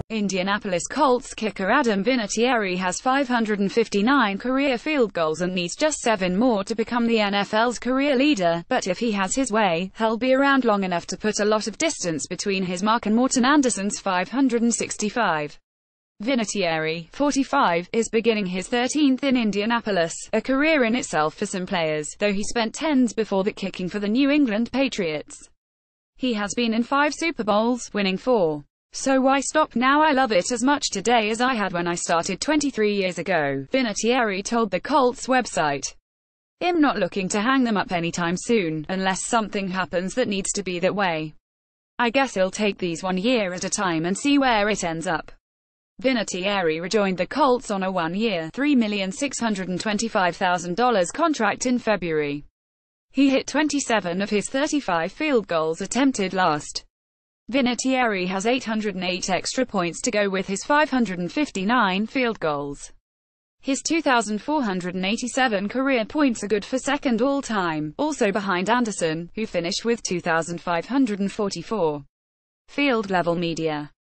Indianapolis Colts kicker Adam Vinatieri has 559 career field goals and needs just 7 more to become the NFL's career leader, but if he has his way, he'll be around long enough to put a lot of distance between his mark and Morten Anderson's 565. Vinatieri, 45, is beginning his 13th in Indianapolis, a career in itself for some players, though he spent 10s before that kicking for the New England Patriots. He has been in 5 Super Bowls, winning 4. So why stop now? I love it as much today as I had when I started 23 years ago, Vinatieri told the Colts website. I'm not looking to hang them up anytime soon, unless something happens that needs to be that way. I guess I'll take these 1 year at a time and see where it ends up. Vinatieri rejoined the Colts on a 1-year, $3,625,000 contract in February. He hit 27 of his 35 field goals attempted last. Vinatieri has 808 extra points to go with his 559 field goals. His 2,487 career points are good for second all-time, also behind Anderson, who finished with 2,544. Field Level Media.